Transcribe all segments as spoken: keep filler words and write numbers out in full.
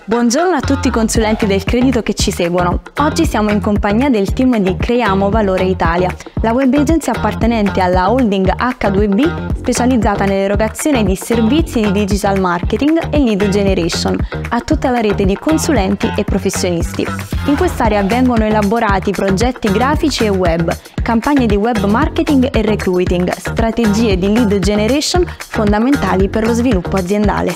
Buongiorno a tutti i consulenti del credito che ci seguono. Oggi siamo in compagnia del team di Creiamo Valore Italia, la web agency appartenente alla holding acca due bi specializzata nell'erogazione di servizi di digital marketing e lead generation a tutta la rete di consulenti e professionisti. In quest'area vengono elaborati progetti grafici e web, campagne di web marketing e recruiting, strategie di lead generation fondamentali per lo sviluppo aziendale.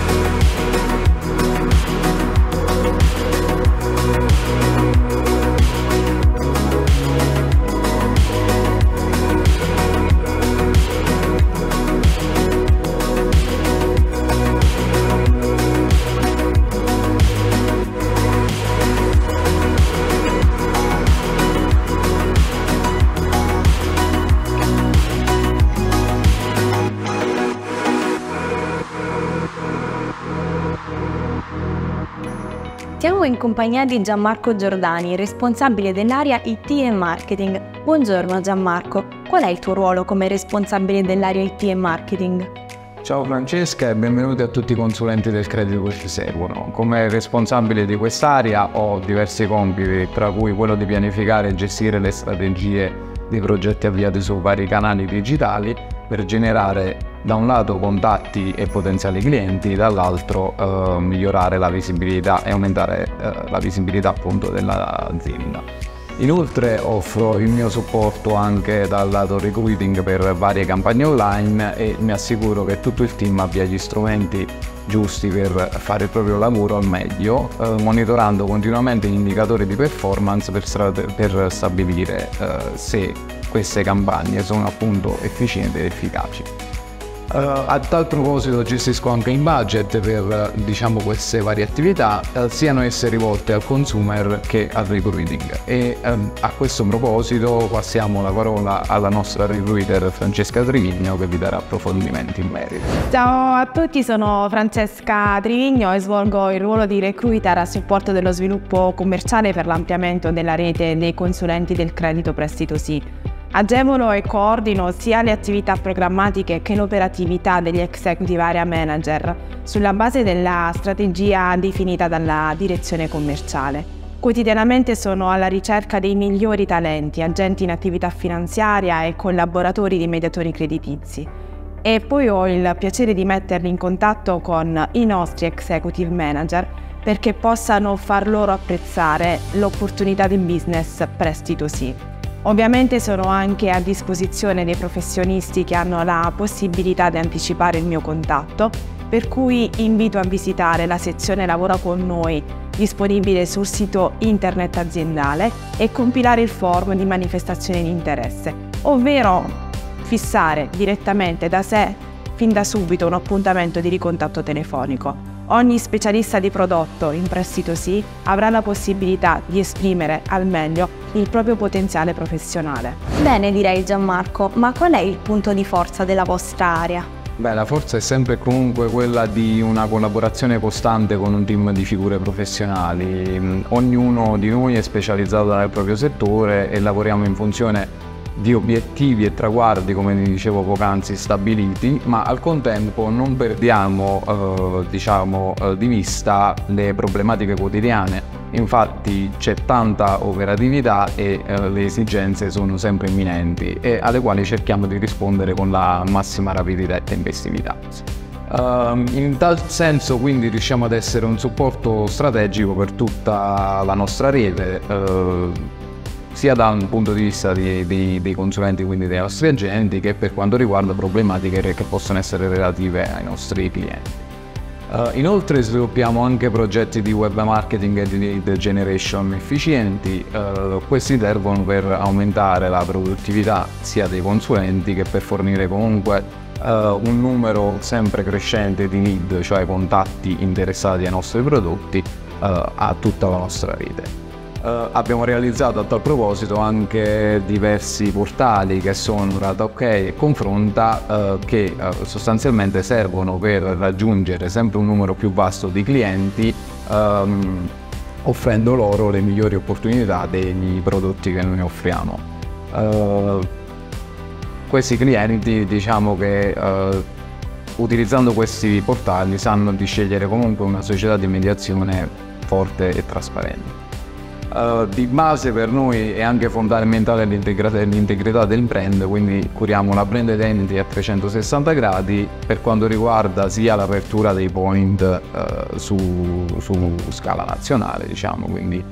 Siamo in compagnia di Gianmarco Giordani, responsabile dell'area I T e Marketing. Buongiorno Gianmarco, qual è il tuo ruolo come responsabile dell'area I T e Marketing? Ciao Francesca e benvenuti a tutti i consulenti del credito che ci seguono. Come responsabile di quest'area ho diversi compiti, tra cui quello di pianificare e gestire le strategie dei progetti avviati su vari canali digitali per generare da un lato contatti e potenziali clienti, dall'altro eh, migliorare la visibilità e aumentare eh, la visibilità appunto dell'azienda. Inoltre offro il mio supporto anche dal lato recruiting per varie campagne online e mi assicuro che tutto il team abbia gli strumenti giusti per fare il proprio lavoro al meglio, eh, monitorando continuamente gli indicatori di performance per, per stabilire eh, se queste campagne sono appunto efficienti ed efficaci. Uh, a tal proposito gestisco anche il budget per diciamo queste varie attività, uh, siano esse rivolte al consumer che al recruiting, e um, a questo proposito passiamo la parola alla nostra recruiter Francesca Trivigno che vi darà approfondimenti in merito. Ciao a tutti, sono Francesca Trivigno e svolgo il ruolo di recruiter a supporto dello sviluppo commerciale per l'ampliamento della rete dei consulenti del credito Prestito Sì. Agevolo e coordino sia le attività programmatiche che l'operatività degli Executive Area Manager sulla base della strategia definita dalla direzione commerciale. Quotidianamente sono alla ricerca dei migliori talenti, agenti in attività finanziaria e collaboratori di mediatori creditizi. E poi ho il piacere di metterli in contatto con i nostri Executive Manager perché possano far loro apprezzare l'opportunità di business Prestito Sì. Ovviamente sono anche a disposizione dei professionisti che hanno la possibilità di anticipare il mio contatto, per cui invito a visitare la sezione Lavora con noi disponibile sul sito internet aziendale e compilare il form di manifestazione di interesse, ovvero fissare direttamente da sé fin da subito un appuntamento di ricontatto telefonico. Ogni specialista di prodotto in Prestito Sì avrà la possibilità di esprimere al meglio il proprio potenziale professionale. Bene, direi Gianmarco, ma qual è il punto di forza della vostra area? Beh, la forza è sempre comunque quella di una collaborazione costante con un team di figure professionali. Ognuno di noi è specializzato nel proprio settore e lavoriamo in funzione di obiettivi e traguardi, come dicevo poc'anzi, stabiliti, ma al contempo non perdiamo eh, diciamo, eh, di vista le problematiche quotidiane. Infatti c'è tanta operatività e eh, le esigenze sono sempre imminenti e alle quali cerchiamo di rispondere con la massima rapidità e tempestività. Uh, in tal senso quindi riusciamo ad essere un supporto strategico per tutta la nostra rete, uh, sia da un punto di vista di, di, dei consulenti, quindi dei nostri agenti, che per quanto riguarda problematiche che possono essere relative ai nostri clienti. Uh, inoltre sviluppiamo anche progetti di web marketing e di lead generation efficienti. Uh, questi servono per aumentare la produttività sia dei consulenti che per fornire comunque uh, un numero sempre crescente di lead, cioè contatti interessati ai nostri prodotti, uh, a tutta la nostra rete. Uh, abbiamo realizzato a tal proposito anche diversi portali che sono RataOK e Confronta, uh, che uh, sostanzialmente servono per raggiungere sempre un numero più vasto di clienti, um, offrendo loro le migliori opportunità dei prodotti che noi offriamo. Uh, questi clienti, diciamo che uh, utilizzando questi portali sanno di scegliere comunque una società di mediazione forte e trasparente. Uh, di base per noi è anche fondamentale l'integrità del brand, quindi curiamo la brand identity a trecentosessanta gradi per quanto riguarda sia l'apertura dei point uh, su, su scala nazionale, diciamo, quindi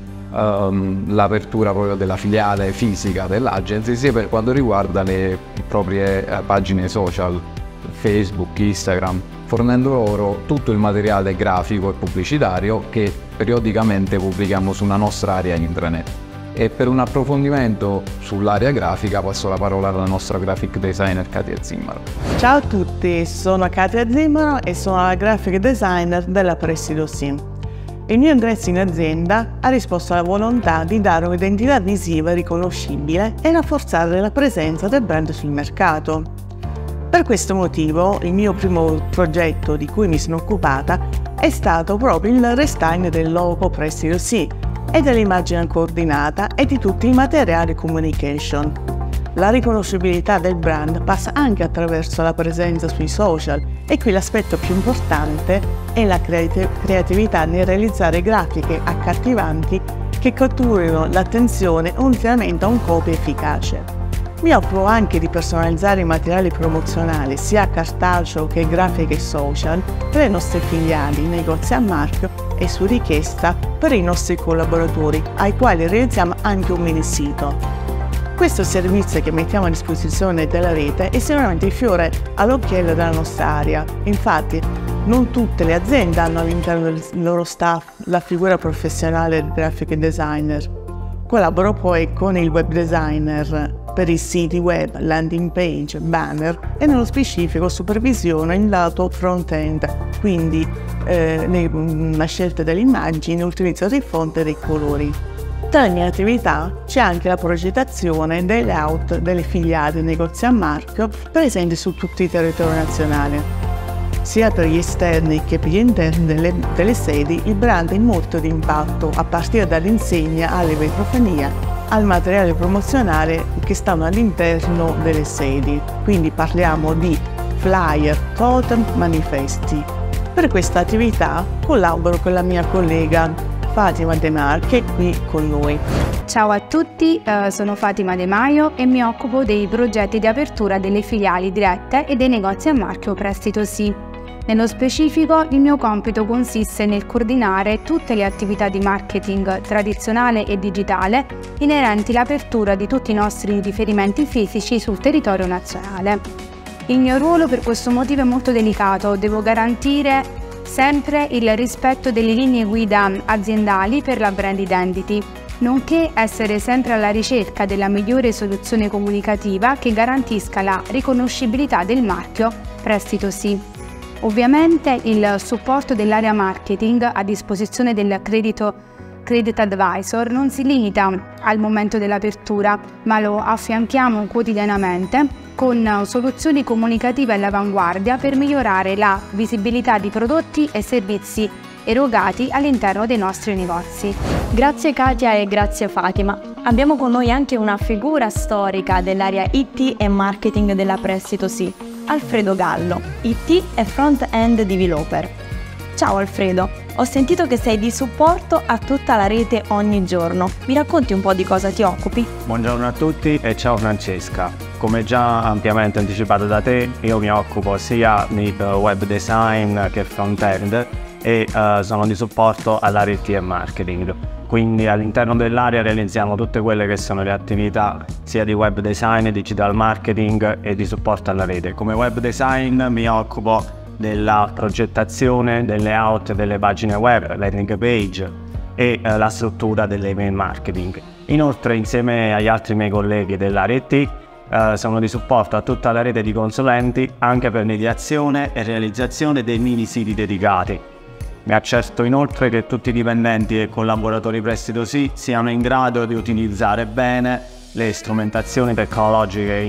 um, l'apertura proprio della filiale fisica dell'agency, sia per quanto riguarda le proprie uh, pagine social, Facebook, Instagram, fornendo loro tutto il materiale grafico e pubblicitario che periodicamente pubblichiamo sulla nostra area intranet. E per un approfondimento sull'area grafica passo la parola alla nostra graphic designer Katia Zimmaro. Ciao a tutti, sono Katia Zimmaro e sono la graphic designer della Prestito Sì. Il mio ingresso in azienda ha risposto alla volontà di dare un'identità visiva e riconoscibile e rafforzare la presenza del brand sul mercato. Per questo motivo il mio primo progetto di cui mi sono occupata è stato proprio il restyling del logo Prestito Sì e dell'immagine coordinata e di tutti i materiali communication. La riconoscibilità del brand passa anche attraverso la presenza sui social e qui l'aspetto più importante è la creati- creatività nel realizzare grafiche accattivanti che catturino l'attenzione unitamente a un copy efficace. Mi occupo anche di personalizzare i materiali promozionali sia cartaceo che grafiche e social per le nostre filiali, negozi a marchio e su richiesta per i nostri collaboratori, ai quali realizziamo anche un mini sito. Questo servizio che mettiamo a disposizione della rete è sicuramente il fiore all'occhiello della nostra area. Infatti, non tutte le aziende hanno all'interno del loro staff la figura professionale del graphic designer. Collaboro poi con il web designer per i siti web, landing page, banner e nello specifico supervisione in lato front-end, quindi eh, le, la scelta delle immagini, l'utilizzo dei font e dei colori. Tra le mie attività c'è anche la progettazione dei layout delle filiali negozi a marchio presenti su tutto il territorio nazionale. Sia per gli esterni che per gli interni delle, delle sedi, il brand è molto di impatto, a partire dall'insegna alle vetrofania, al materiale promozionale che stanno all'interno delle sedi. Quindi parliamo di flyer, totem, manifesti. Per questa attività collaboro con la mia collega Fatima De Mar, che è qui con noi. Ciao a tutti, eh, sono Fatima De Maio e mi occupo dei progetti di apertura delle filiali dirette e dei negozi a marchio Prestito Sì. Nello specifico, il mio compito consiste nel coordinare tutte le attività di marketing tradizionale e digitale inerenti all'apertura di tutti i nostri riferimenti fisici sul territorio nazionale. Il mio ruolo per questo motivo è molto delicato, devo garantire sempre il rispetto delle linee guida aziendali per la brand identity, nonché essere sempre alla ricerca della migliore soluzione comunicativa che garantisca la riconoscibilità del marchio Prestito Sì. Ovviamente il supporto dell'area marketing a disposizione del credito Credit Advisor non si limita al momento dell'apertura, ma lo affianchiamo quotidianamente con soluzioni comunicative all'avanguardia per migliorare la visibilità di prodotti e servizi erogati all'interno dei nostri negozi. Grazie Katia e grazie Fatima. Abbiamo con noi anche una figura storica dell'area I T e marketing della Prestito Sì, Alfredo Gallo, I T e front-end developer. Ciao Alfredo, ho sentito che sei di supporto a tutta la rete ogni giorno. Mi racconti un po' di cosa ti occupi? Buongiorno a tutti e ciao Francesca. Come già ampiamente anticipato da te, io mi occupo sia di web design che front-end e uh, sono di supporto all'area I T e marketing. Quindi all'interno dell'area realizziamo tutte quelle che sono le attività sia di web design, digital marketing e di supporto alla rete. Come web design mi occupo della progettazione, del layout delle pagine web, landing page e eh, la struttura dell'email marketing. Inoltre, insieme agli altri miei colleghi dell'area I T, eh, sono di supporto a tutta la rete di consulenti anche per mediazione e realizzazione dei mini siti dedicati. Mi accerto inoltre che tutti i dipendenti e collaboratori Prestito Sì siano in grado di utilizzare bene le strumentazioni tecnologiche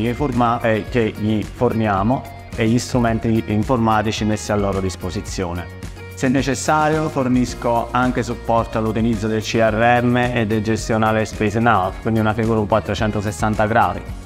che gli forniamo e gli strumenti informatici messi a loro disposizione. Se necessario fornisco anche supporto all'utilizzo del C R M e del gestionale Space Now, quindi una figura un po' a trecentosessanta gradi.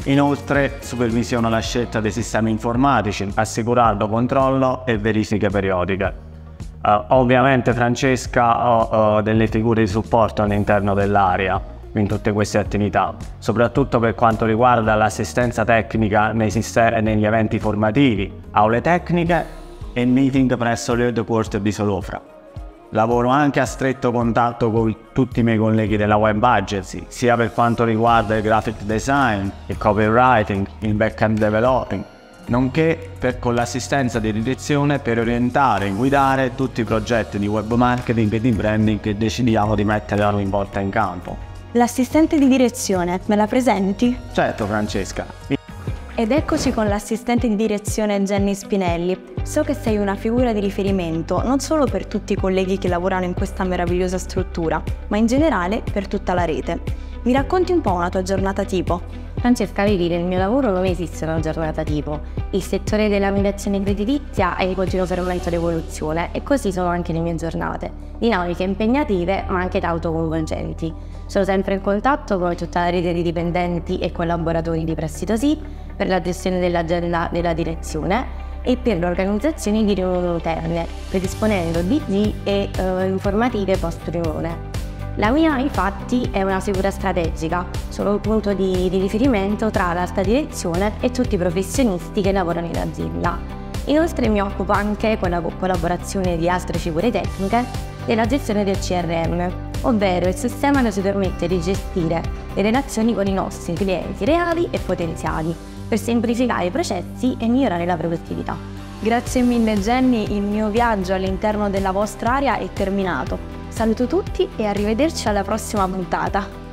Inoltre supervisiona la scelta dei sistemi informatici, assicurando controllo e verifiche periodiche. Uh, ovviamente Francesca ha uh, delle figure di supporto all'interno dell'area in tutte queste attività, soprattutto per quanto riguarda l'assistenza tecnica nei sistemi, negli eventi formativi, aule tecniche e meeting presso l'headquarter di Solofra. Lavoro anche a stretto contatto con tutti i miei colleghi della Web Agency, sia per quanto riguarda il graphic design, il copywriting, il back-end developing, nonché per, con l'assistenza di direzione per orientare e guidare tutti i progetti di web marketing e di branding che decidiamo di mettere ogni volta in campo. L'assistente di direzione, me la presenti? Certo Francesca. Ed eccoci con l'assistente di direzione Jenny Spinelli. So che sei una figura di riferimento non solo per tutti i colleghi che lavorano in questa meravigliosa struttura, ma in generale per tutta la rete. Mi racconti un po' una tua giornata tipo? Francesca, vedi, nel mio lavoro non esiste una giornata tipo. Il settore della mediazione creditizia è in continuo fermento di evoluzione e così sono anche le mie giornate. Dinamiche impegnative ma anche autocoinvolgenti. Sono sempre in contatto con tutta la rete di dipendenti e collaboratori di Prestito Sì per la gestione dell'agenda della direzione e per l'organizzazione di riunioni interne, predisponendo D G e uh, informative post-riunione. La mia, infatti, è una figura strategica, sono un punto di, di riferimento tra l'alta direzione e tutti i professionisti che lavorano in azienda. Inoltre mi occupo anche, con la collaborazione di altre figure tecniche, della gestione del C R M, ovvero il sistema che ci permette di gestire le relazioni con i nostri clienti reali e potenziali, per semplificare i processi e migliorare la produttività. Grazie mille Jenny, il mio viaggio all'interno della vostra area è terminato. Saluto tutti e arrivederci alla prossima puntata.